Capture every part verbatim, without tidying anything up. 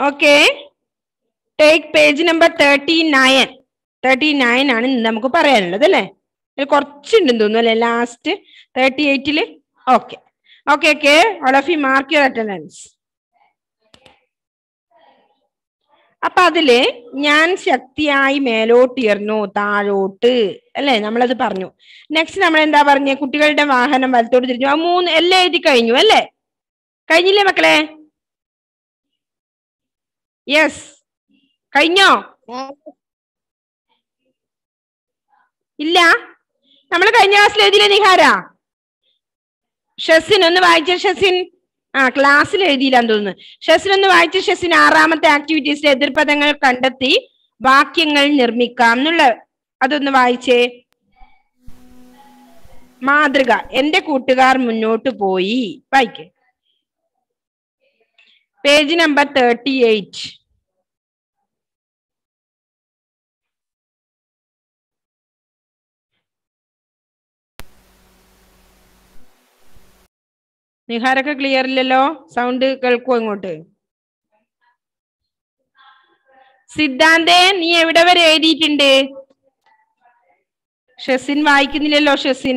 Okay, take page number thirty nine. Thirty nine ആണ് നമുക്ക് പറയാനുള്ളത് അല്ലേ? കുറച്ചുണ്ടെന്ന് തോന്നുന്നു അല്ലെ ലാസ്റ്റ് തേർട്ടി എയ്റ്റില്. Okay okay okay all of you mark your attendance. അപ്പൊ അതില് ഞാൻ ശക്തിയായി മേലോട്ടുയർന്നു താഴോട്ട് അല്ലെ, നമ്മളത് പറഞ്ഞു. നെക്സ്റ്റ് നമ്മൾ എന്താ പറഞ്ഞേ? കുട്ടികളുടെ വാഹനം വലത്തോട്ട് തിരിഞ്ഞു. ആ മൂന്ന് എല്ലാം എഴുതി കഴിഞ്ഞു അല്ലേ? കഴിഞ്ഞില്ലേ മക്കളെ? യെസ്, കഴിഞ്ഞോ? ഇല്ല, നമ്മൾ കഴിഞ്ഞ ക്ലാസ്സിൽ എഴുതിയില്ലേ നിഹാര? ഷെസിൻ ഒന്ന് വായിച്ച. ഷെസിൻ ആ ക്ലാസ്സിൽ എഴുതിയില്ലാന്ന് തോന്നുന്നു. ഷെസിൻ ഒന്ന് വായിച്ച. ഷെസിൻ ആറാമത്തെ ആക്ടിവിറ്റീസിലെ എതിർപദങ്ങൾ കണ്ടെത്തി വാക്യങ്ങൾ നിർമ്മിക്കാം എന്നുള്ള അതൊന്ന് വായിച്ചേ. മാതൃക. എന്റെ കൂട്ടുകാർ മുന്നോട്ട് പോയി. വായിക്കേ. Page number thirty eight. നിഹാരൊക്കെ ക്ലിയർ ഇല്ലല്ലോ, സൗണ്ട് കേൾക്കുമോ ഇങ്ങോട്ട്? സിദ്ധാന്തേ നീ എവിടെ വരെ എഴുതിയിട്ടുണ്ട്? ഷെസിൻ വായിക്കുന്നില്ലല്ലോ. ഷെസിൻ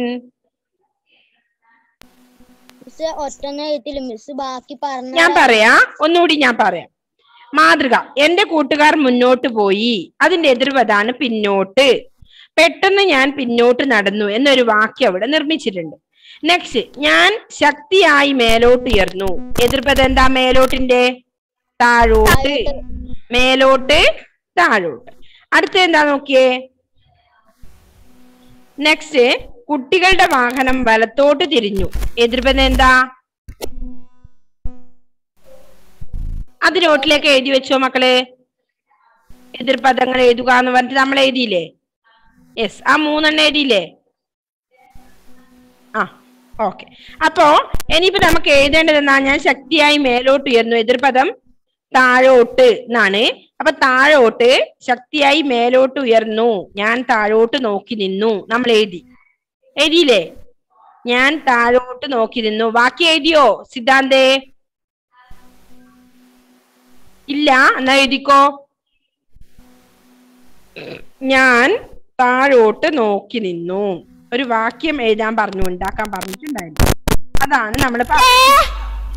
ഞാൻ പറയാ, ഒന്നുകൂടി ഞാൻ പറയാം. മാതൃക. എന്റെ കൂട്ടുകാർ മുന്നോട്ട് പോയി, അതിന്റെ എതിർവതാണ് പിന്നോട്ട്. പെട്ടെന്ന് ഞാൻ പിന്നോട്ട് നടന്നു എന്നൊരു വാക്യം അവിടെ നിർമ്മിച്ചിട്ടുണ്ട്. നെക്സ്റ്റ്, ഞാൻ ശക്തിയായി മേലോട്ട് ഉയർന്നു. എതിർപദം എന്താ? മേലോട്ടിന്റെ താഴോട്ട്. മേലോട്ട് താഴോട്ട്. അടുത്ത എന്താ നോക്കിയേ? നെക്സ്റ്റ്, കുട്ടികളുടെ വാഹനം വലത്തോട്ട് തിരിഞ്ഞു. എതിർപദം എന്താ? അത് നോട്ടിലേക്ക് എഴുതി വെച്ചോ മക്കളെ. എതിർപദങ്ങൾ എഴുതുക എന്ന് പറഞ്ഞിട്ട് നമ്മൾ എഴുതിയില്ലേ? യെസ്, ആ മൂന്നെണ്ണം എഴുതിയില്ലേ? ആ ഓക്കെ. അപ്പോ ഇനിയിപ്പോ നമുക്ക് എഴുതേണ്ടത് എന്നാ? ഞാൻ ശക്തിയായി മേലോട്ട് ഉയർന്നു. എതിർപദം താഴോട്ട് എന്നാണ്. അപ്പൊ താഴോട്ട് ശക്തിയായി മേലോട്ട് ഉയർന്നു. ഞാൻ താഴോട്ട് നോക്കി നിന്നു. നമ്മൾ എഴുതി. എഴുതിയില്ലേ? ഞാൻ താഴോട്ട് നോക്കി നിന്നു. ബാക്കി എഴുതിയോ സിദ്ധാന്തേ? ഇല്ല, എന്നാ എഴുതിക്കോ. ഞാൻ താഴോട്ട് നോക്കി നിന്നു. ഒരു വാക്യം എഴുതാൻ പറഞ്ഞു, ഉണ്ടാക്കാൻ പറഞ്ഞിട്ടുണ്ടായിരുന്നു. അതാണ് നമ്മൾ പറഞ്ഞത്.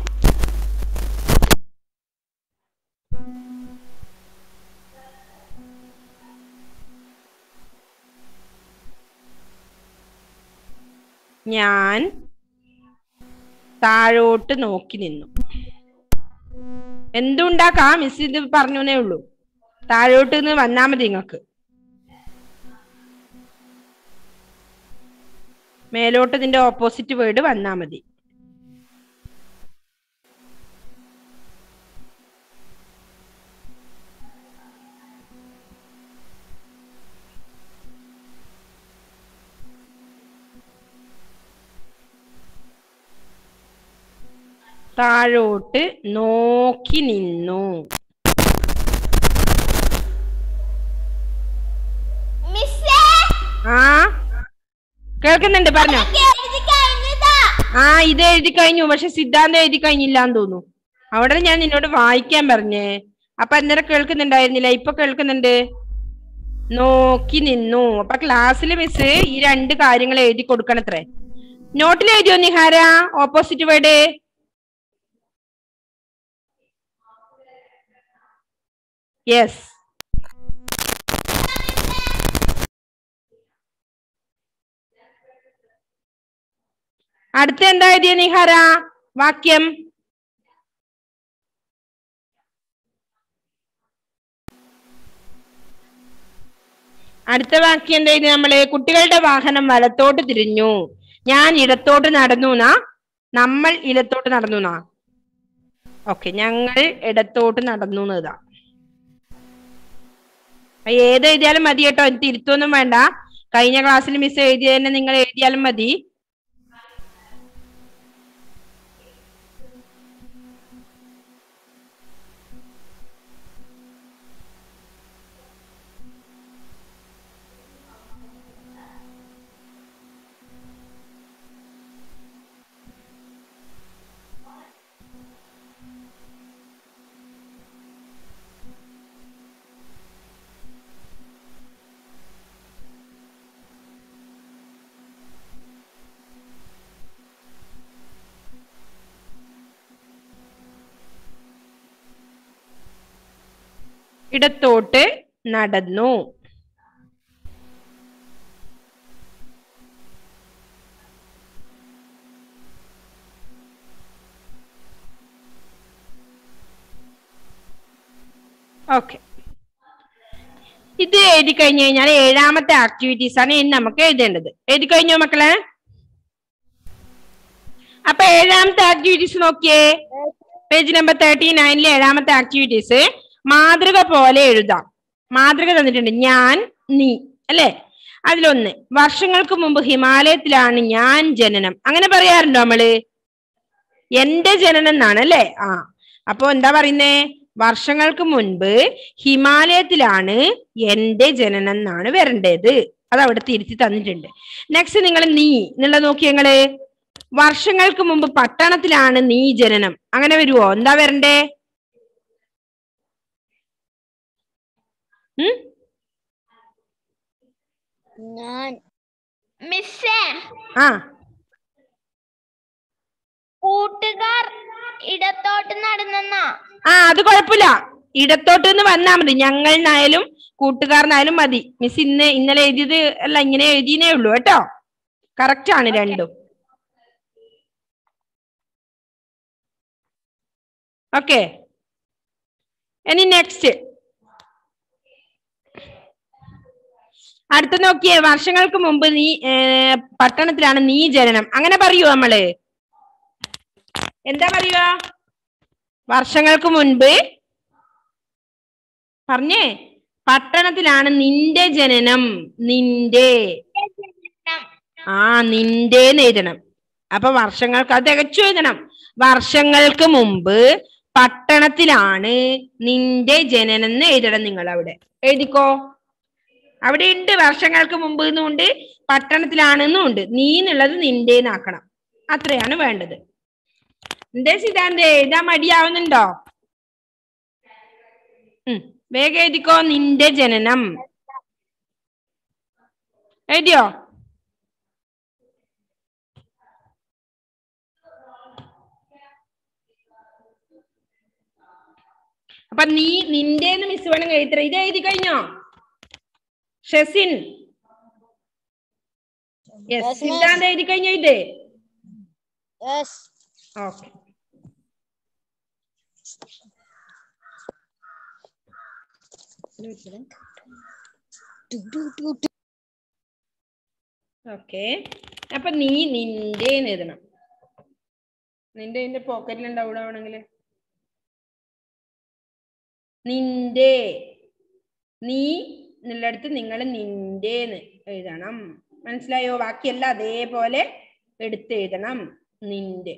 ഞാൻ താഴോട്ട് നോക്കി നിന്നു. എന്തുണ്ടാക്കാം? മിസ് ഇത് പറഞ്ഞേ ഉള്ളൂ. താഴോട്ട് നിന്ന് വന്നാ മതി നിങ്ങക്ക്. മേലോട്ട് ഇതിന്റെ ഓപ്പോസിറ്റ് വേർഡ് വന്നാ മതി. താഴോട്ട് നോക്കി നിന്നു. ആ കേൾക്കുന്നുണ്ട്, പറഞ്ഞോ. ആ ഇത് എഴുതി കഴിഞ്ഞു, പക്ഷെ സിദ്ധാന്തം എഴുതി കഴിഞ്ഞില്ലാന്ന് തോന്നുന്നു. അവിടെ ഞാൻ നിന്നോട് വായിക്കാൻ പറഞ്ഞേ. അപ്പൊ അന്നേരം കേൾക്കുന്നുണ്ടായിരുന്നില്ല, ഇപ്പൊ കേൾക്കുന്നുണ്ട്. നോക്കി നിന്നു. അപ്പൊ ക്ലാസ്സിൽ മിസ് ഈ രണ്ട് കാര്യങ്ങൾ എഴുതി കൊടുക്കണത്രേ. നോട്ടിൽ എഴുതിയോ നിഹാര ഓപ്പോസിറ്റ് വേർഡ്? യെസ്. അടുത്ത എന്താ എഴുതിയ നിഹാര വാക്യം? അടുത്ത വാക്യം എന്താ എഴുതി നമ്മള്? കുട്ടികളുടെ വാഹനം വലത്തോട്ട് തിരിഞ്ഞു. ഞാൻ ഇടത്തോട്ട് നടന്നു എന്നാ? നമ്മൾ ഇടത്തോട്ട് നടന്നു എന്നാ? ഓക്കെ, ഞങ്ങൾ ഇടത്തോട്ട് നടന്നു എന്നതാ. ഏത് എഴുതിയാലും മതി കേട്ടോ, തിരുത്തൊന്നും വേണ്ട. കഴിഞ്ഞ ക്ലാസ്സിൽ മിസ് എഴുതിയ തന്നെ നിങ്ങൾ എഴുതിയാലും മതി. ഇടത്തോട്ട് നടന്നു. ഓക്കെ, ഇത് എഴുതി കഴിഞ്ഞു കഴിഞ്ഞാൽ ഏഴാമത്തെ ആക്ടിവിറ്റീസ് ആണ് ഇനി നമുക്ക് എഴുതേണ്ടത്. എഴുതി കഴിഞ്ഞോ മക്കളെ? അപ്പൊ ഏഴാമത്തെ ആക്ടിവിറ്റീസ് നോക്കിയേ, പേജ് നമ്പർ തേർട്ടി നയനിലെ ഏഴാമത്തെ ആക്ടിവിറ്റീസ് മാതൃക പോലെ എഴുതാം. മാതൃക തന്നിട്ടുണ്ട്, ഞാൻ, നീ, അല്ലെ? അതിലൊന്ന്, വർഷങ്ങൾക്ക് മുമ്പ് ഹിമാലയത്തിലാണ് ഞാൻ ജനനം. അങ്ങനെ പറയാറുണ്ടോ നമ്മള്? എന്റെ ജനനം എന്നാണ് അല്ലെ? ആ, അപ്പൊ എന്താ പറയുന്നേ? വർഷങ്ങൾക്ക് മുൻപ് ഹിമാലയത്തിലാണ് എന്റെ ജനനം എന്നാണ് വരേണ്ടത്. അത് അവിടെ തിരുത്തി തന്നിട്ടുണ്ട്. നെക്സ്റ്റ് നിങ്ങൾ നീ എന്നുള്ളത് നോക്കി ഞങ്ങള്, വർഷങ്ങൾക്ക് മുമ്പ് പട്ടണത്തിലാണ് നീ ജനനം. അങ്ങനെ വരുവോ? എന്താ വരണ്ടേ? ഉം ആ കൂട്ടുകാർ ഇടത്തോട്ട് നടന്നെന്നാ. ആ അത് കുഴപ്പമില്ല, ഇടത്തോട്ട് നിന്ന് വന്നാ മതി. ഞങ്ങളായാലും കൂട്ടുകാരനായാലും മതി. മിസ് ഇന്ന് ഇന്നലെ എഴുതിയത് അല്ല, ഇങ്ങനെ എഴുതിയേ ഉള്ളൂ കേട്ടോ. കറക്റ്റ് ആണ് രണ്ടും. ഓക്കെ, ഇനി നെക്സ്റ്റ് അടുത്ത നോക്കിയേ, വർഷങ്ങൾക്ക് മുമ്പ് നീ പട്ടണത്തിലാണ് നീ ജനനം. അങ്ങനെ പറയൂ നമ്മള്? എന്താ പറയുക? വർഷങ്ങൾക്ക് മുൻപ് പറഞ്ഞേ, പട്ടണത്തിലാണ് നിന്റെ ജനനം. നിന്റെ, ആ നിന്റെ എഴുതണം. അപ്പൊ വർഷങ്ങൾക്ക് അത് തികച്ചു എഴുതണം. വർഷങ്ങൾക്ക് മുമ്പ് പട്ടണത്തിലാണ് നിന്റെ ജനനം എന്ന് എഴുതണം. നിങ്ങൾ അവിടെ എഴുതിക്കോ. അവിടെ ഉണ്ട് വർഷങ്ങൾക്ക് മുമ്പ് എന്നുണ്ട്, പട്ടണത്തിലാണെന്നും ഉണ്ട്. നീ എന്നുള്ളത് നിന്റെ എന്നാക്കണം. അത്രയാണ് വേണ്ടത്. എന്തേ സിദ്ധാന്തേ, എഴുതാൻ മടിയാവുന്നുണ്ടോ? ഉം വേഗം എഴുതിക്കോ. നിന്റെ ജനനം എഴുതിയോ? അപ്പൊ നീ നിന്റെ മിസ് വേണം എഴുതറ. ഇത് എഴുതി കഴിഞ്ഞോ ഷെസിൻ? യെസ്. സിദ്ധാന്തം എഴുതി കഴിഞ്ഞോ ഇത്? ഓക്കെ. ഓക്കെ, അപ്പൊ നീ നിന്റെ എഴുതണം. നിന്റെ ഇതിന്റെ പോക്കറ്റിൽ ഉണ്ടാവും ആവണെങ്കിൽ. നിന്റെ, നീ എന്നുള്ളടത്ത് നിങ്ങൾ നിന്റെന്ന് എഴുതണം. മനസ്സിലായോ? ബാക്കിയെല്ലാം അതേപോലെ എടുത്ത് എഴുതണം. നിന്റെ.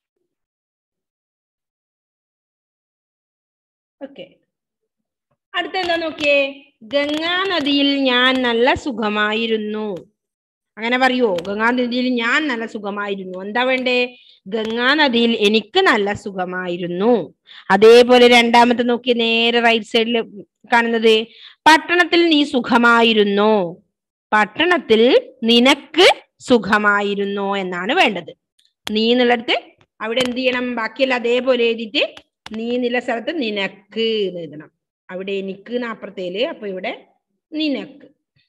ഓക്കെ, അടുത്ത എന്താ നോക്കിയേ, ഗംഗാ നദിയിൽ ഞാൻ നല്ല സുഖമായിരുന്നു. അങ്ങനെ പറയുവോ? ഗംഗാ നദിയിൽ ഞാൻ നല്ല സുഖമായിരുന്നു. എന്താ വേണ്ടേ? ഗംഗാ നദിയിൽ എനിക്ക് നല്ല സുഖമായിരുന്നു. അതേപോലെ രണ്ടാമത്തെ നോക്കി, നേരെ റൈറ്റ് സൈഡിൽ കാണുന്നത്, പട്ടണത്തിൽ നീ സുഖമായിരുന്നോ? പട്ടണത്തിൽ നിനക്ക് സുഖമായിരുന്നോ എന്നാണ് വേണ്ടത്. നീ എന്നുള്ളടത്ത് അവിടെ എന്ത് ചെയ്യണം? ബാക്കിയെല്ലാം അതേപോലെ എഴുതിയിട്ട് നീ എന്നുള്ള സ്ഥലത്ത് നിനക്ക് എഴുതണം. അവിടെ എനിക്ക് അപ്പുറത്തേല്, അപ്പൊ ഇവിടെ നിനക്ക്.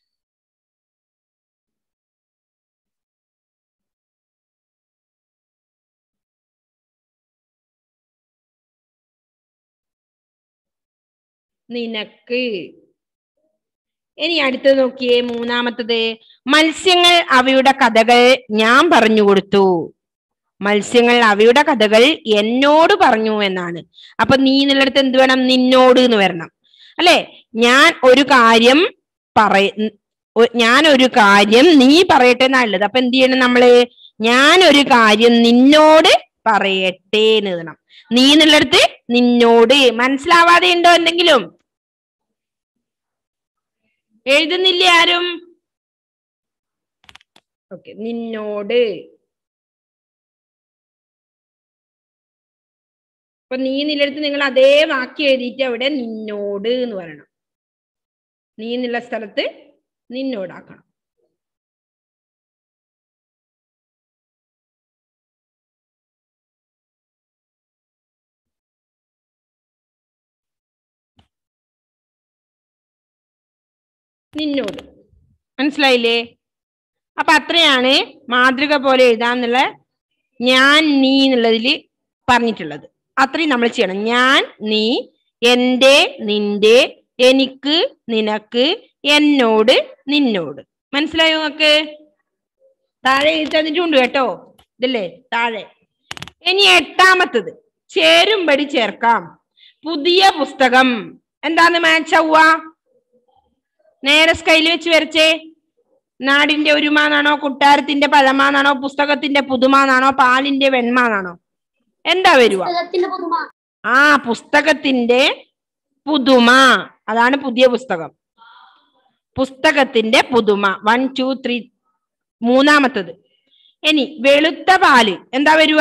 നിനക്ക്. ഇനി അടുത്തത് നോക്കിയേ, മൂന്നാമത്തത്, മത്സ്യങ്ങൾ അവയുടെ കഥകൾ ഞാൻ പറഞ്ഞു കൊടുത്തു. മത്സ്യങ്ങൾ അവയുടെ കഥകൾ എന്നോട് പറഞ്ഞു എന്നാണ്. അപ്പൊ നീ എന്നുള്ളിടത്ത് എന്ത് വേണം? നിന്നോട് എന്ന് വരണം അല്ലെ? ഞാൻ ഒരു കാര്യം പറയ ഞാൻ ഒരു കാര്യം നീ പറയട്ടെ എന്നുള്ളത്. അപ്പൊ എന്ത് ചെയ്യണം നമ്മള്? ഞാൻ ഒരു കാര്യം നിന്നോട് പറയട്ടെ എന്ന് എഴുതണം. നീ എന്നുള്ളിടത്ത് നിന്നോട്. മനസ്സിലാവാതെ ഉണ്ടോ എന്തെങ്കിലും? എഴുതുന്നില്ലേ ആരും? ഓക്കെ, നിന്നോട്. അപ്പൊ നീ എന്നുള്ളിടത്ത് നിങ്ങൾ അതേ വാക്യം എഴുതിയിട്ട് അവിടെ നിന്നോട് എന്ന് പറയണം. നീ എന്നുള്ള സ്ഥലത്ത് നിന്നോടാക്കണം. നിന്നോട്. മനസ്സിലായില്ലേ? അപ്പൊ അത്രയാണ് മാതൃക പോലെ എഴുതാന്നുള്ള ഞാൻ നീ എന്നുള്ളതിൽ പറഞ്ഞിട്ടുള്ളത്. അത്രയും നമ്മൾ ചെയ്യണം. ഞാൻ, നീ, എന്റെ, നിന്റെ, എനിക്ക്, നിനക്ക്, എന്നോട്, നിന്നോട്. മനസ്സിലായോ നിങ്ങൾക്ക്? താഴെ എഴുതി തന്നിട്ടുണ്ട് കേട്ടോ, ഇതല്ലേ താഴെ. ഇനി എട്ടാമത്തത് ചേരുംപടി ചേർക്കാം. പുതിയ പുസ്തകം എന്താന്ന് മാച്ച് ആവുക? നേരെ സ്കൈയിൽ വെച്ച് വരച്ചേ. നാടിന്റെ ഒരുമാന്നാണോ, കൊട്ടാരത്തിന്റെ പഴമാന്നാണോ, പുസ്തകത്തിന്റെ പുതുമാന്നാണോ, പാലിന്റെ വെണ്മാന്നാണോ? എന്താ വരുക? ആ, പുസ്തകത്തിന്റെ പുതുമ. അതാണ് പുതിയ പുസ്തകം. പുസ്തകത്തിന്റെ പുതുമ. One two three. മൂന്നാമത്തത് ഇനി വെളുത്ത പാല് എന്താ വരുക?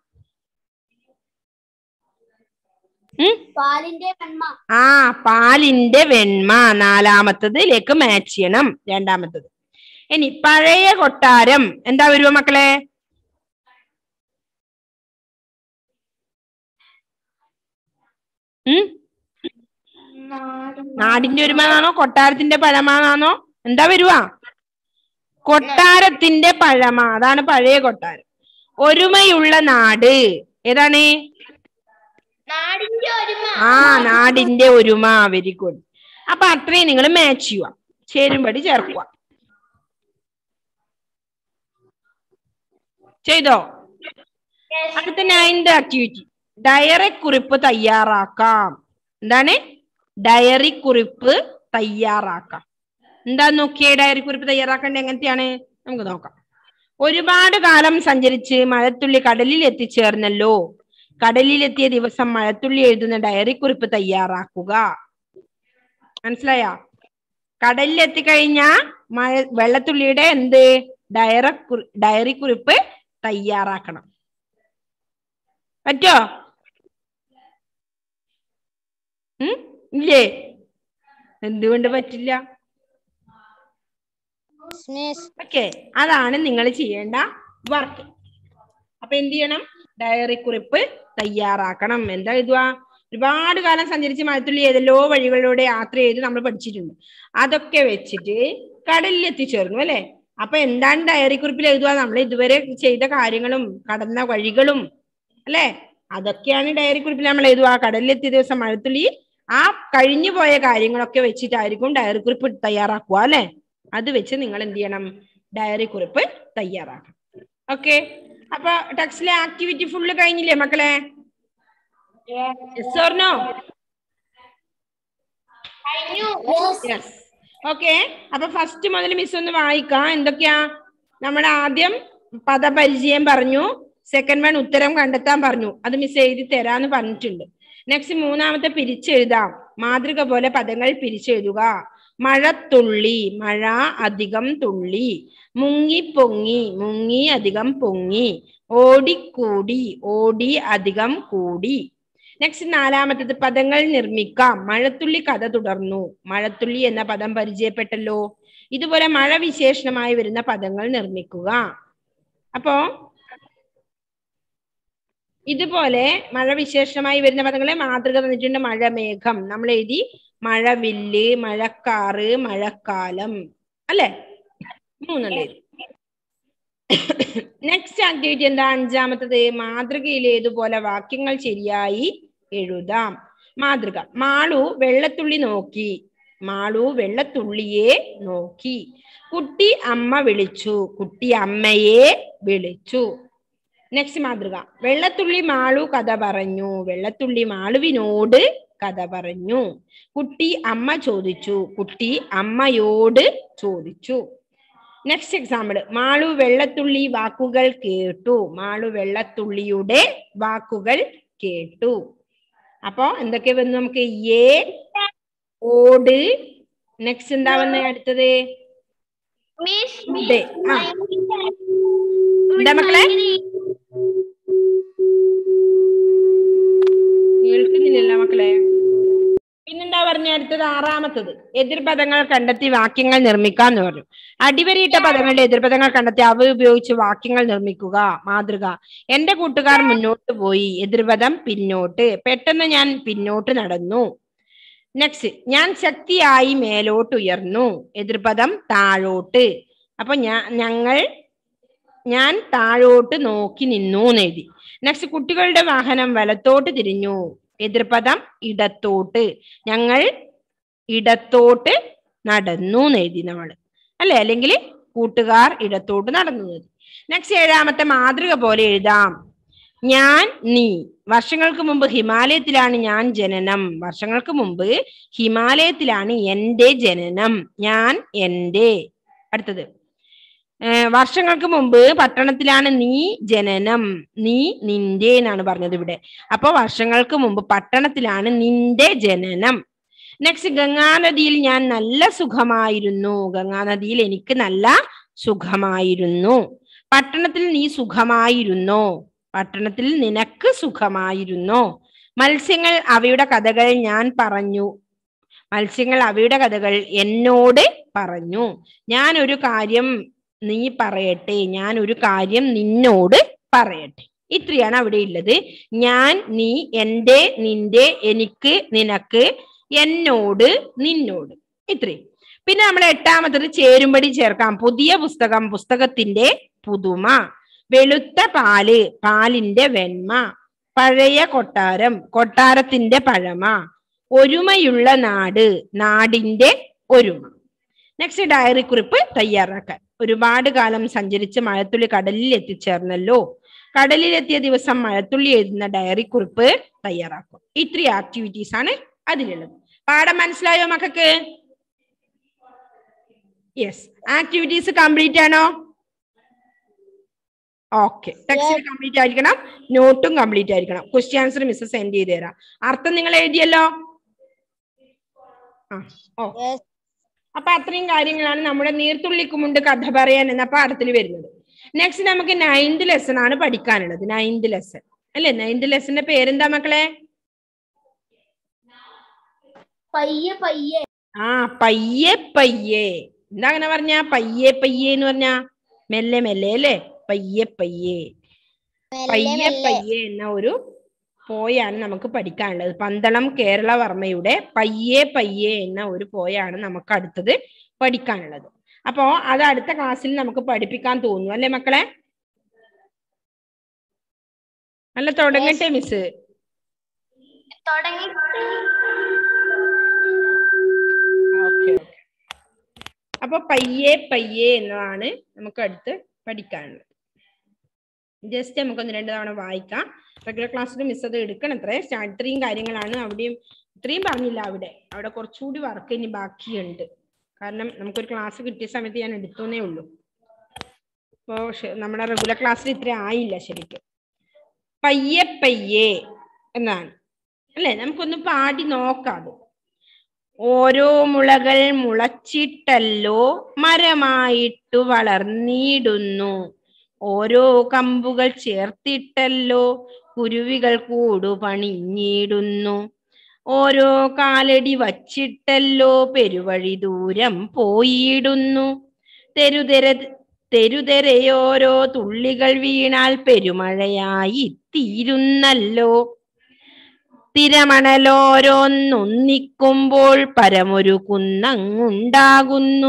ആ, പാലിന്റെ വെണ്മ. നാലാമത്തതിലേക്ക് മാച്ച് ചെയ്യണം. രണ്ടാമത്തത്. ഇനി പഴയ കൊട്ടാരം എന്താ വരുക മക്കളെ? ഉം നാടിന്റെ ഒരുമാനാണോ, കൊട്ടാരത്തിന്റെ പഴമാണോ? എന്താ വരുക? കൊട്ടാരത്തിന്റെ പഴമ. അതാണ് പഴയ കൊട്ടാരം. ഒരുമയുള്ള നാട് ഏതാണ്? ആ, നാടിന്റെ ഒരുമ. Very good. അപ്പൊ അത്രയും നിങ്ങൾ മാച്ച് ചെയ്യുക, ചേരുംപടി ചേർക്കുക. ചെയ്തോ? അടുത്ത നയൻത് ആക്ടിവിറ്റി, ഡയറി കുറിപ്പ് തയ്യാറാക്കാം. എന്താണ്? ഡയറി കുറിപ്പ് തയ്യാറാക്കാം. എന്താ നോക്കിയേ? ഡയറി കുറിപ്പ് തയ്യാറാക്കേണ്ടത് എങ്ങനത്തെയാണ് നമുക്ക് നോക്കാം. ഒരുപാട് കാലം സഞ്ചരിച്ച് മഴത്തുള്ളി കടലിൽ എത്തിച്ചേർന്നല്ലോ. കടലിലെത്തിയ ദിവസം മഴത്തുള്ളി എഴുതുന്ന ഡയറി കുറിപ്പ് തയ്യാറാക്കുക. മനസ്സിലായോ? കടലിൽ എത്തിക്കഴിഞ്ഞ മഴ വെള്ളത്തുള്ളിയുടെ എന്ത് ഡയറി ഡയറി കുറിപ്പ് തയ്യാറാക്കണം. പറ്റോ? ഉം ഇല്ലേ? എന്തുകൊണ്ട് പറ്റില്ല? ഓക്കെ, അതാണ് നിങ്ങൾ ചെയ്യേണ്ട വർക്ക്. അപ്പൊ എന്ത് ചെയ്യണം? ഡയറി കുറിപ്പ് തയ്യാറാക്കണം. എന്താ എഴുതുക? ഒരുപാട് കാലം സഞ്ചരിച്ച് മഴത്തുള്ളി ഏതെല്ലോ വഴികളിലൂടെ യാത്ര ചെയ്ത് നമ്മൾ പഠിച്ചിട്ടുണ്ട്. അതൊക്കെ വെച്ചിട്ട് കടലിൽ എത്തിച്ചേർന്നു അല്ലെ? അപ്പൊ എന്താണ് ഡയറി കുറിപ്പിൽ എഴുതുക? നമ്മൾ ഇതുവരെ ചെയ്ത കാര്യങ്ങളും കടന്ന വഴികളും അല്ലെ, അതൊക്കെയാണ് ഡയറി കുറിപ്പിൽ നമ്മൾ എഴുതുക. കടലിലെത്തിയ ദിവസം മഴത്തുള്ളി ആ കഴിഞ്ഞു പോയ കാര്യങ്ങളൊക്കെ വെച്ചിട്ടായിരിക്കും ഡയറി കുറിപ്പ് തയ്യാറാക്കുക അല്ലെ? അത് വെച്ച് നിങ്ങൾ എന്ത് ചെയ്യണം? ഡയറി കുറിപ്പ് തയ്യാറാക്കണം. ഓക്കെ, അപ്പൊ ടെക്സ്റ്റിലെ ആക്ടിവിറ്റി ഫുള്ള് കഴിഞ്ഞില്ലേ മക്കളെ? Yes or no? Yes. Okay, അപ്പൊ ഫസ്റ്റ് മുതൽ മിസ് ഒന്ന് വായിക്കാം. എന്തൊക്കെയാ? നമ്മൾ ആദ്യം പദപരിചയം പറഞ്ഞു. സെക്കൻഡ് വൺ ഉത്തരം കണ്ടെത്താൻ പറഞ്ഞു. അത് മിസ് എഴുതി തരാന്ന് പറഞ്ഞിട്ടുണ്ട്. നെക്സ്റ്റ് മൂന്നാമത്തെ പിരിച്ചെഴുതാം. മാതൃക പോലെ പദങ്ങൾ പിരിച്ചെഴുതുക. മഴത്തുള്ളി, മഴ അധികം തുള്ളി. മുങ്ങി പൊങ്ങി, മുങ്ങി അധികം പൊങ്ങി. ഓടിക്കൂടി, ഓടി അധികം കൂടി. നെക്സ്റ്റ് നാലാമത്തത് പദങ്ങൾ നിർമ്മിക്കാം. മഴത്തുള്ളി കഥ തുടർന്നു. മഴത്തുള്ളി എന്ന പദം പരിചയപ്പെട്ടല്ലോ. ഇതുപോലെ മഴ വിശേഷണമായി വരുന്ന പദങ്ങൾ നിർമ്മിക്കുക. അപ്പോ ഇതുപോലെ മഴ വിശേഷമായി വരുന്ന പദങ്ങളെ മാതൃക തന്നിട്ടുണ്ട്. മഴമേഘം നമ്മൾ എഴുതി. മഴവില്ല്, മഴക്കാറ്, മഴക്കാലം അല്ലെ? മൂന്നെണ്ണം എഴുതി. നെക്സ്റ്റ് ആക്ടിവിറ്റി എന്താ? അഞ്ചാമത്തത് മാതൃകയിൽ ഏതുപോലെ വാക്യങ്ങൾ ശരിയായി എഴുതാം. മാതൃക. മാളു വെള്ളത്തുള്ളി നോക്കി. മാളു വെള്ളത്തുള്ളിയെ നോക്കി. കുട്ടി അമ്മ വിളിച്ചു. കുട്ടി അമ്മയെ വിളിച്ചു. നെക്സ്റ്റ് മാതൃക. വെള്ളത്തുള്ളി മാളു കഥ പറഞ്ഞു. വെള്ളത്തുള്ളി മാളുവിനോട് കഥ പറഞ്ഞു. കുട്ടി അമ്മ ചോദിച്ചു. കുട്ടി അമ്മയോട് ചോദിച്ചു. Next example. മാളു വെള്ളത്തുള്ളി വാക്കുകൾ കേട്ടു. മാളു വെള്ളത്തുള്ളിയുടെ വാക്കുകൾ കേട്ടു. അപ്പൊ എന്തൊക്കെ വന്നു നമുക്ക്? ഏ, ഓട്. നെക്സ്റ്റ് എന്താ വന്ന് അടുത്തത്? ആ എന്താ മക്കളെ? കേൾക്കുന്നില്ലല്ലോ മക്കളെ. പിന്നെന്താ പറഞ്ഞ അടുത്തത്? ആറാമത്തത് എതിർപദങ്ങൾ കണ്ടെത്തി വാക്യങ്ങൾ നിർമ്മിക്കാന്ന് പറഞ്ഞു. അടിവരയിട്ട പദങ്ങളുടെ എതിർപദങ്ങൾ കണ്ടെത്തി അവ ഉപയോഗിച്ച് വാക്യങ്ങൾ നിർമ്മിക്കുക. മാതൃക. എന്റെ കൂട്ടുകാർ മുന്നോട്ട് പോയി. എതിർപദം പിന്നോട്ട്. പെട്ടെന്ന് ഞാൻ പിന്നോട്ട് നടന്നു. നെക്സ്റ്റ്, ഞാൻ ശക്തിയായി മേലോട്ടുയർന്നു. എതിർപദം താഴോട്ട്. അപ്പൊ ഞാൻ ഞങ്ങൾ ഞാൻ താഴോട്ട് നോക്കി നിന്നു എന്നെഴുതി. നെക്സ്റ്റ്, കുട്ടികളുടെ വാഹനം വലത്തോട്ട് തിരിഞ്ഞു. എതിർപദം ഇടത്തോട്ട്. ഞങ്ങൾ ഇടത്തോട്ട് നടന്നു എന്നെഴുതി നമ്മൾ, അല്ലെ? അല്ലെങ്കിൽ കൂട്ടുകാർ ഇടത്തോട്ട് നടന്നു. നെക്സ്റ്റ്, ഏഴാമത്തെ മാതൃക പോലെ എഴുതാം. ഞാൻ നീ. വർഷങ്ങൾക്ക് മുമ്പ് ഹിമാലയത്തിലാണ് ഞാൻ ജനനം. വർഷങ്ങൾക്ക് മുമ്പ് ഹിമാലയത്തിലാണ് എന്റെ ജനനം. ഞാൻ എന്റെ. അടുത്തത്, വർഷങ്ങൾക്ക് മുമ്പ് പട്ടണത്തിലാണ് നീ ജനനം. നീ നിന്റെ എന്നാണ് പറഞ്ഞത് ഇവിടെ. അപ്പൊ വർഷങ്ങൾക്ക് മുമ്പ് പട്ടണത്തിലാണ് നിന്റെ ജനനം. നെക്സ്റ്റ്, ഗംഗാനദിയിൽ ഞാൻ നല്ല സുഖമായിരുന്നു. ഗംഗാനദിയിൽ എനിക്ക് നല്ല സുഖമായിരുന്നു. പട്ടണത്തിൽ നീ സുഖമായിരുന്നോ? പട്ടണത്തിൽ നിനക്ക് സുഖമായിരുന്നോ? മത്സ്യങ്ങൾ അവയുടെ കഥകൾ ഞാൻ പറഞ്ഞു. മത്സ്യങ്ങൾ അവയുടെ കഥകൾ എന്നോട് പറഞ്ഞു. ഞാൻ ഒരു കാര്യം നീ പറയട്ടെ. ഞാൻ ഒരു കാര്യം നിന്നോട് പറയട്ടെ. ഇത്രയാണ് അവിടെ ഉള്ളത്. ഞാൻ, നീ, എന്റെ, നിന്റെ, എനിക്ക്, നിനക്ക്, എന്നോട്, നിന്നോട്. ഇത്രയും. പിന്നെ നമ്മൾ എട്ടാമത്തത് ചേരുംപടി ചേർക്കാം. പുതിയ പുസ്തകം, പുസ്തകത്തിന്റെ പുതുമ. വെളുത്ത പാല്, പാലിന്റെ വെണ്മ. പഴയ കൊട്ടാരം, കൊട്ടാരത്തിന്റെ പഴമ. ഒരുമയുള്ള നാട്, നാടിന്റെ ഒരുമ. നെക്സ്റ്റ്, ഡയറി കുറിപ്പ് തയ്യാറാക്കാൻ. ഒരുപാട് കാലം സഞ്ചരിച്ച് മഴത്തുള്ളി കടലിൽ എത്തിച്ചേർന്നല്ലോ. കടലിലെത്തിയ ദിവസം മഴത്തുള്ളി എഴുതുന്ന ഡയറി കുറിപ്പ് തയ്യാറാക്കും. ഇത്രയും ആക്ടിവിറ്റീസ് ആണ് അതിലുള്ളത്. പാഠം മനസ്സിലായോ മക്കൾക്ക്? യെസ്. ആക്ടിവിറ്റീസ് കംപ്ലീറ്റ് ആണോ? ഓക്കെ. ടെക്സ്റ്റ് കംപ്ലീറ്റ് ആയിരിക്കണം, നോട്ടും കംപ്ലീറ്റ് ആയിരിക്കണം. ക്വസ്റ്റ്യൻ ആൻസർ മിസ് സെൻഡ് ചെയ്ത് തരാം. അർത്ഥം നിങ്ങൾ എഴുതിയല്ലോ? ആ, ഓ. അപ്പൊ അത്രയും കാര്യങ്ങളാണ് നമ്മുടെ നീർത്തുള്ളിക്കുമുണ്ട് കഥ പറയാൻ എന്ന പാഠത്തിൽ വരുന്നത്. നെക്സ്റ്റ് നമുക്ക് നയൻത് ലെസൺ ആണ് പഠിക്കാനുള്ളത്. നയൻത് ലെസൺ അല്ലെ? നയൻത് ലെസന്റെ പേരെന്താ മക്കളെ? പയ്യെ പയ്യെ. ആ, പയ്യെ പയ്യെ. എന്താ അങ്ങനെ പറഞ്ഞ? പയ്യെ പയ്യെ എന്ന് പറഞ്ഞ മെല്ലെ മെല്ലെ അല്ലേ? പയ്യെ പയ്യെ. പയ്യെ പയ്യെ എന്ന ഒരു പോയാണ് നമുക്ക് പഠിക്കാനുള്ളത്. പന്തളം കേരളവർമ്മയുടെ പയ്യെ പയ്യെ എന്ന ഒരു പോയാണ് നമുക്ക് അടുത്തത് പഠിക്കാനുള്ളത്. അപ്പോ അത് അടുത്ത ക്ലാസ്സിൽ നമുക്ക് പഠിപ്പിക്കാൻ തോന്നുന്നു അല്ലെ മക്കളെ? അല്ല, തുടങ്ങട്ടെ മിസ്? Okay okay. അപ്പൊ പയ്യെ പയ്യെ എന്നതാണ് നമുക്ക് അടുത്ത് പഠിക്കാനുള്ളത്. ജസ്റ്റ് നമുക്കൊന്ന് രണ്ട് തവണ വായിക്കാം. റെഗുലർ ക്ലാസ്സിൽ മിസ് അത് എടുക്കണം. അത്രേ ഇത്രയും കാര്യങ്ങളാണ്. അവിടെയും ഇത്രയും പറഞ്ഞില്ല. അവിടെ അവിടെ കുറച്ചുകൂടി വർക്ക് ഇനി ബാക്കിയുണ്ട്. കാരണം നമുക്കൊരു ക്ലാസ് കിട്ടിയ സമയത്ത് ഞാൻ എടുത്തേ ഉള്ളൂ. ഇപ്പോ നമ്മുടെ റെഗുലർ ക്ലാസ്സിൽ ഇത്ര ആയില്ല ശരിക്കും. പയ്യെ പയ്യെ എന്നാണ് അല്ലെ? നമുക്കൊന്ന് പാടി നോക്കാം. ഓരോ മുളകൾ മുളച്ചിട്ടല്ലോ മരമായിട്ടു വളർന്നിടുന്നു. ഓരോ കമ്പുകൾ ചേർത്തിട്ടല്ലോ കുരുവികൾ കൂടു പണിഞ്ഞിടുന്നു. ഓരോ കാലടി വച്ചിട്ടല്ലോ പെരുവഴി ദൂരം പോയിടുന്നു. തെരുതെര തെരുതെരയോരോ തുള്ളികൾ വീണാൽ പെരുമഴയായി തീരുന്നല്ലോ. തിരമണലോരോന്നൊന്നിക്കുമ്പോൾ പരമൊരു കുന്നങ്ങുണ്ടാകുന്നു.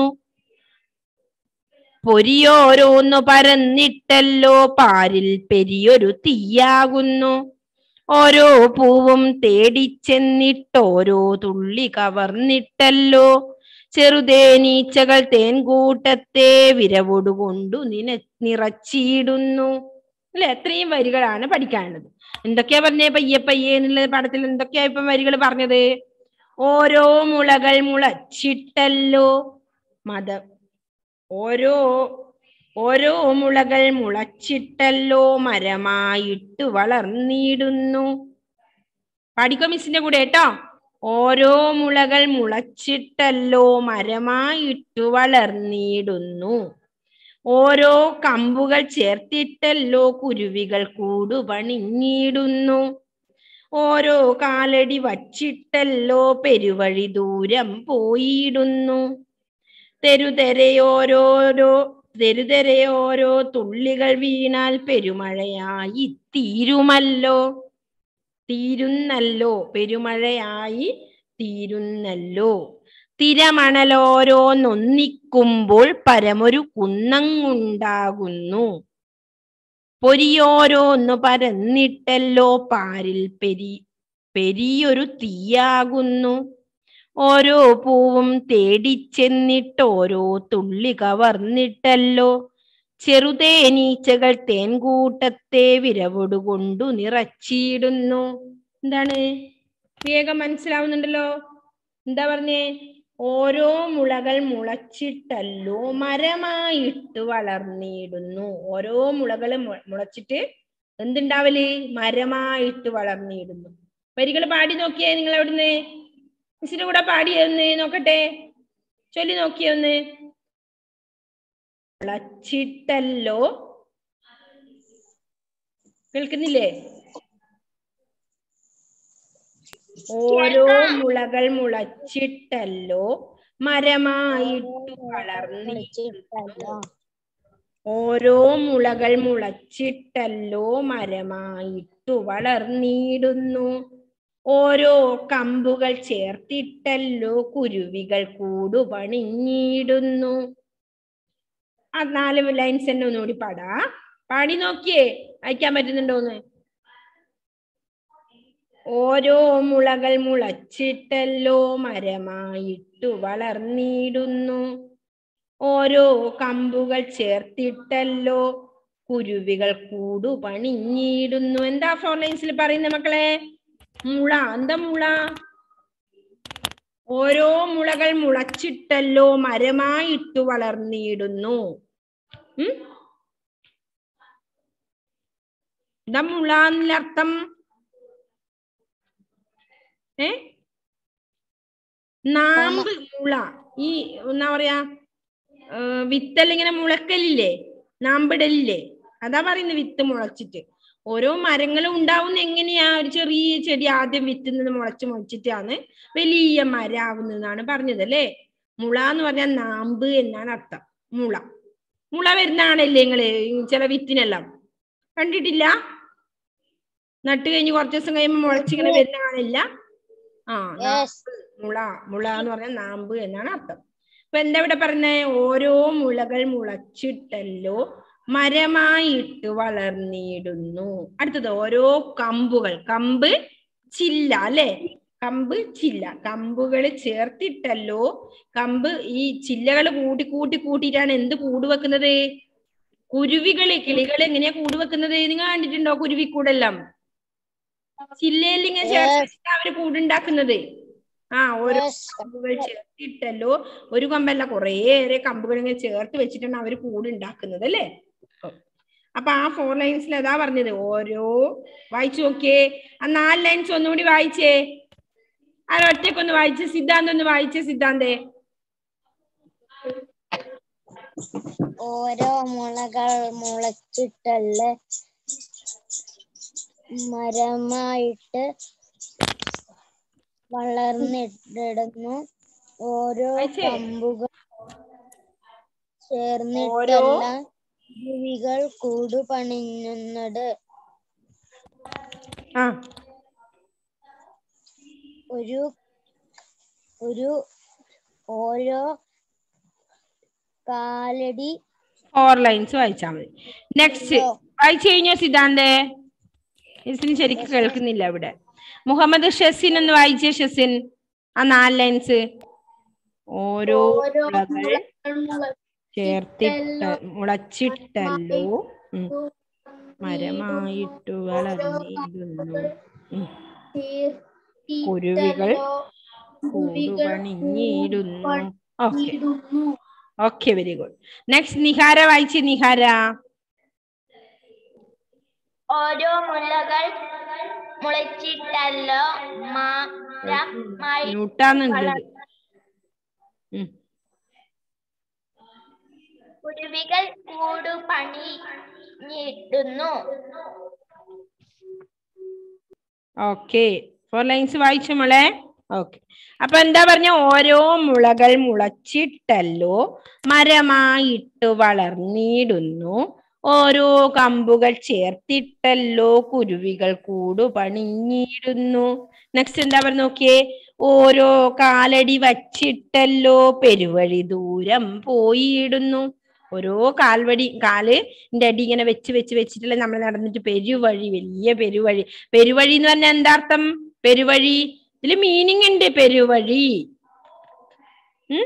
പൊരിയോരോന്നു പരന്നിട്ടല്ലോ പാരിൽ പെരിയൊരു തീയാകുന്നു. ഓരോ പൂവും തേടിച്ചെന്നിട്ടോരോ തുള്ളി കവർന്നിട്ടല്ലോ ചെറുതേനീച്ചകൾ തേൻകൂട്ടത്തെ വിരവൊടുകൊണ്ടു നിന നിറച്ചിടുന്നു. അല്ലെ? എത്രയും വരികളാണ് പഠിക്കാനുള്ളത്. എന്തൊക്കെയാ പറഞ്ഞേ? പയ്യെ പയ്യെ എന്നുള്ള പാഠത്തിൽ എന്തൊക്കെയാ ഇപ്പം വരികൾ പറഞ്ഞത്? ഓരോ മുളകൾ മുളച്ചിട്ടല്ലോ മതം. ഓരോ ഓരോ മുളകൾ മുളച്ചിട്ടല്ലോ മരമായിട്ട് വളർന്നിടുന്നു. പഠിക്കോ മിസ്സിന്റെ കൂടെ കേട്ടോ. ഓരോ മുളകൾ മുളച്ചിട്ടല്ലോ മരമായിട്ടു വളർന്നിടുന്നു. ഓരോ കമ്പുകൾ ചേർത്തിട്ടല്ലോ കുരുവികൾ കൂടു പണിഞ്ഞിടുന്നു. ഓരോ കാലടി വച്ചിട്ടല്ലോ പെരുവഴി ദൂരം പോയിടുന്നു. തെരുതെരയോരോരോ തെരുതെരയോരോ തുള്ളികൾ വീണാൽ പെരുമഴയായി തീരുമല്ലോ തീരുന്നല്ലോ പെരുമഴയായി തീരുന്നല്ലോ. തിരമണലോരോന്നൊന്നിക്കുമ്പോൾ പരമൊരു കുന്നങ്ങുണ്ടാകുന്നു. പൊരിയോരോന്നു പരന്നിട്ടല്ലോ പാരിൽ പെരി പെരിയൊരു തീയാകുന്നു. ഓരോ പൂവും തേടിച്ചെന്നിട്ടോരോ തുള്ളി കവർന്നിട്ടല്ലോ ചെറുതേനീച്ചകൾ തേൻകൂട്ടത്തെ വിരവൊടുകൊണ്ടു നിറച്ചിടുന്നു. എന്താണ്? വേഗം മനസ്സിലാവുന്നുണ്ടല്ലോ. എന്താ പറഞ്ഞേ? ഓരോ മുളകൾ മുളച്ചിട്ടല്ലോ മരമായിട്ട് വളർന്നിടുന്നു. ഓരോ മുളകൾ മുളച്ചിട്ട് എന്തുണ്ടാവല്? മരമായിട്ട് വളർന്നിടുന്നു. വരികൾ പാടി നോക്കിയേ നിങ്ങൾ എവിടുന്ന്? മിസ്സിന്റെ കൂടെ പാടിയൊന്ന് നോക്കട്ടെ, ചൊല്ലി നോക്കിയൊന്ന്. മുളച്ചിട്ടല്ലോ, കേൾക്കുന്നില്ലേ? ഓരോ മുളകൾ മുളച്ചിട്ടല്ലോ മരമായിട്ടു വളർന്നിടുന്നു. ഓരോ മുളകൾ മുളച്ചിട്ടല്ലോ മരമായിട്ടു വളർന്നിടുന്നു. ഓരോ കമ്പുകൾ ചേർത്തിട്ടല്ലോ കുരുവികൾ കൂടു പണിഞ്ഞിടുന്നു. ആ നാല് ലൈൻസ് തന്നെ ഒന്നുകൂടി പാടാ. പാടി നോക്കിയേ, അയക്കാൻ പറ്റുന്നുണ്ടോന്ന്. ഓരോ മുളകൾ മുളച്ചിട്ടല്ലോ മരമായിട്ടു വളർന്നിടുന്നു. ഓരോ കമ്പുകൾ ചേർത്തിട്ടല്ലോ കുരുവികൾ കൂടു പണിഞ്ഞിടുന്നു. എന്താ ഫോർ ലൈൻസിൽ പറയുന്ന മക്കളെ? മുള. എന്താ മുള? ഓരോ മുളകൾ മുളച്ചിട്ടല്ലോ മരമായിട്ടു വളർന്നിടുന്നു. ഉം എന്താ മുള എന്നർത്ഥം? ഏ നാമ്പ് മുള. ഈ എന്താ പറയാ, വിത്തല്ല ഇങ്ങനെ മുളക്കലില്ലേ, നാമ്പിടലില്ലേ, അതാ പറയുന്നത് വിത്ത് മുളച്ചിട്ട്. ഓരോ മരങ്ങളും ഉണ്ടാവുന്ന എങ്ങനെയാ? ഒരു ചെറിയ ചെടി ആദ്യം വിത്തിൽ നിന്ന് മുളച്ച് മുളച്ചിട്ടാണ് വലിയ മരാവുന്നതാണ് പറഞ്ഞത് അല്ലേ. മുള എന്ന് പറഞ്ഞാൽ നാമ്പ് എന്നാണ് അർത്ഥം. മുള മുള വരുന്നതാണല്ലേ നിങ്ങള് ചില വിത്തിനെല്ലാം കണ്ടിട്ടില്ല? നട്ട് കഴിഞ്ഞ് കുറച്ച് ദിവസം കഴിയുമ്പോൾ മുളച്ചിങ്ങനെ വരുന്ന കാണില്ല? ആ, മുള. മുള എന്ന് പറഞ്ഞാൽ നാമ്പ് എന്നാണ് അർത്ഥം. അപ്പൊ എന്താ ഇവിടെ പറഞ്ഞേ? ഓരോ മുളകൾ മുളച്ചിട്ടല്ലോ മരമായിട്ട് വളർന്നിടുന്നു. അടുത്തത് ഓരോ കമ്പുകൾ. കമ്പ് ചില്ല അല്ലെ? കമ്പ് ചില്ല. കമ്പുകൾ ചേർത്തിട്ടല്ലോ. കമ്പ് ഈ ചില്ലകൾ കൂട്ടി കൂട്ടി കൂട്ടിയിട്ടാണ് എന്ത് കൂട് വെക്കുന്നത്? കുരുവികള്, കിളികൾ എങ്ങനെയാ കൂട് വെക്കുന്നത്? നിങ്ങൾ കണ്ടിട്ടുണ്ടോ? കുരുവിക്കൂടെല്ലാം ചില്ലയിൽ ഇങ്ങനെ ചേർത്തിട്ട് അവര് കൂടുണ്ടാക്കുന്നത്. ആ, ഓരോ കമ്പുകൾ ചേർത്തിട്ടല്ലോ. ഒരു കമ്പല്ല, കുറേയേറെ കമ്പുകൾ ഇങ്ങനെ ചേർത്ത് വെച്ചിട്ടാണ് അവര് കൂടുണ്ടാക്കുന്നത് അല്ലേ. അപ്പൊ ആ ഫോർ ലൈൻസിൽ അതാ പറഞ്ഞത്. ഓരോ വായിച്ചു നോക്കിയേ. ആ നാല് ലൈൻസ് ഒന്നുകൂടി വായിച്ചേ. ആ ഒറ്റക്കൊന്ന് വായിച്ച്. സിദ്ധാന്തം ഒന്ന് വായിച്ചേ. സിദ്ധാന്തേ. ഓരോ മുളകൾ മുളച്ചിട്ടല്ലേ മരമായിട്ട് വളർന്നിടുന്നു. ഓരോ കമ്പുകൾ ചേർന്നിട്ടല്ല കുരുവികൾ കൂടു പണിയുന്നത്. ഒരു ഒരു ഓരോ കാലടി. ഫോർ ലൈൻസ് വായിച്ചാൽ മതി. നെക്സ്റ്റ് വായിച്ചു കഴിഞ്ഞോ സിദ്ധാന്തേ? മിസ്സിന് ശരിക്കും കേൾക്കുന്നില്ല ഇവിടെ. മുഹമ്മദ് ഷെസിൻ ഒന്ന് വായിച്ചേ. ഷെസിൻ ആ നാല് ലൈൻസ്. ഓരോ മുളകൾ ചേർത്തിട്ട മുളച്ചിട്ടല്ലോ മരമായിട്ടു വളർന്നിടുന്നു. കുരുവികൾ കൂടുപണിഞ്ഞിടുന്നു. Okay okay, very good. Next Nihara വായിച്ചേ. നിഹാര. ഓരോ മുളകൾ മുളച്ചിട്ടല്ലോ ൂട്ടാന്നുള്ളത് കുരുവികൾ കൂടു പണിഞ്ഞിടുന്നു. ഓക്കെ, ഫോർ ലൈൻസ് വായിച്ചു മോളെ. ഓക്കെ, അപ്പൊ എന്താ പറഞ്ഞ? ഓരോ മുളകൾ മുളച്ചിട്ടല്ലോ മരമായിട്ട് വളർന്നിടുന്നു. ഓരോ കമ്പുകൾ ചേർത്തിട്ടല്ലോ കുരുവികൾ കൂടു പണിഞ്ഞിടുന്നു. നെക്സ്റ്റ് എന്താ പറഞ്ഞു നോക്കിയേ? ഓരോ കാലടി വച്ചിട്ടല്ലോ പെരുവഴി ദൂരം പോയിടുന്നു. ഓരോ കാൽവടി കാലിന്റെ അടി ഇങ്ങനെ വെച്ച് വെച്ച് വെച്ചിട്ടല്ലേ നമ്മൾ നടന്നിട്ട് പെരുവഴി, വലിയ പെരുവഴി. പെരുവഴി എന്ന് പറഞ്ഞാൽ എന്താ അർത്ഥം? പെരുവഴി ഇതില് മീനിങ് ഉണ്ട്. പെരുവഴി ഉം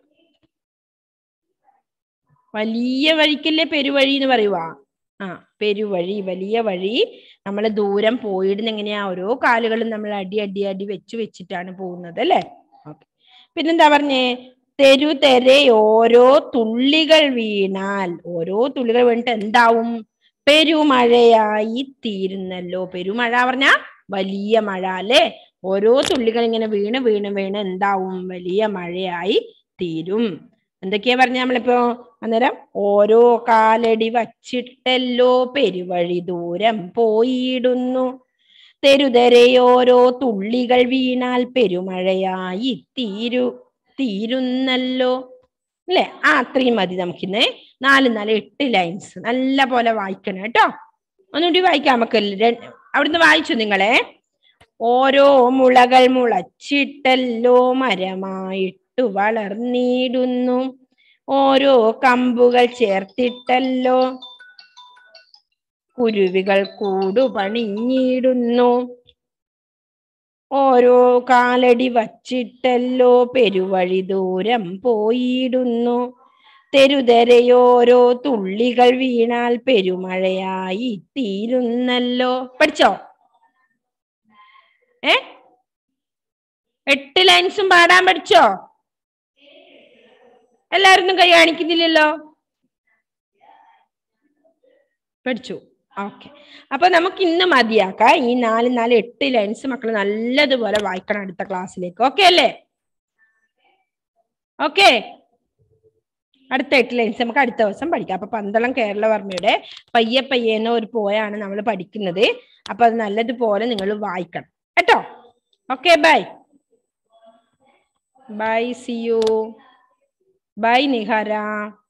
വലിയ വഴിക്കല്ലേ പെരുവഴി എന്ന് പറയുവാ. ആ പെരുവഴി, വലിയ വഴി. നമ്മൾ ദൂരം പോയിടുന്ന എങ്ങനെയാ? ഓരോ കാലുകളും നമ്മൾ അടി അടി അടി വെച്ച് വെച്ചിട്ടാണ് പോകുന്നത് അല്ലേ? ഓക്കെ. പിന്നെന്താ പറഞ്ഞേ? തെരു തെരെ ഓരോ തുള്ളികൾ വീണാൽ, ഓരോ തുള്ളികൾ വീണിട്ട് എന്താവും? പെരുമഴയായി തീരുന്നല്ലോ. പെരുമഴ പറഞ്ഞാ വലിയ മഴ അല്ലേ? ഓരോ തുള്ളികൾ ഇങ്ങനെ വീണ് വീണ് വീണ് എന്താവും? വലിയ മഴയായി തീരും. എന്തൊക്കെയാ പറഞ്ഞ നമ്മളിപ്പോ അന്നേരം? ഓരോ കാലടി വച്ചിട്ടല്ലോ പെരുവഴി ദൂരം പോയിടുന്നു. തെരുതെരയോരോ തുള്ളികൾ വീണാൽ പെരുമഴയായി തീരു തീരുന്നല്ലോ അല്ലെ? ആ അത്രയും മതി നമുക്കിന്ന്. നാല് നാല് എട്ട് ലൈൻസ് നല്ല പോലെ വായിക്കണം കേട്ടോ. ഒന്നുകൂടി വായിക്കാം നമുക്ക്. അവിടുന്ന് വായിച്ചു നിങ്ങളെ. ഓരോ മുളകൾ മുളച്ചിട്ടല്ലോ മരമായിട്ടു വളർന്നിടുന്നു. ഓരോ കമ്പുകൾ ചേർത്തിട്ടല്ലോ കുരുവികൾ കൂടു പണിഞ്ഞിടുന്നു. ഓരോ കാലടി വച്ചിട്ടല്ലോ പെരുവഴി ദൂരം പോയിടുന്നു. തെരുതെരയോരോ തുള്ളികൾ വീണാൽ പെരുമഴയായി തീരുന്നല്ലോ. പഠിച്ചോ? ഏ എട്ട് ലൈൻസും പാടാൻ പഠിച്ചോ? എല്ലാവരും കൈ കാണിക്കുന്നില്ലല്ലോ. പഠിച്ചു. ഓക്കെ. അപ്പൊ നമുക്ക് ഇന്ന് മതിയാക്കാം. ഈ നാല് നാല് എട്ട് ലൈൻസ് മക്കൾ നല്ലതുപോലെ വായിക്കണം അടുത്ത ക്ലാസ്സിലേക്ക്. ഓക്കെ അല്ലേ? ഓക്കെ. അടുത്ത എട്ട് ലൈൻസ് നമുക്ക് അടുത്ത ദിവസം പഠിക്കാം. അപ്പൊ പന്തളം കേരളവർമ്മയുടെ പയ്യെ പയ്യേന്ന ഒരു പോയാണ് നമ്മൾ പഠിക്കുന്നത്. അപ്പൊ അത് നല്ലതുപോലെ നിങ്ങൾ വായിക്കണം കേട്ടോ. Okay, bye bye. See you. Bye Nihara.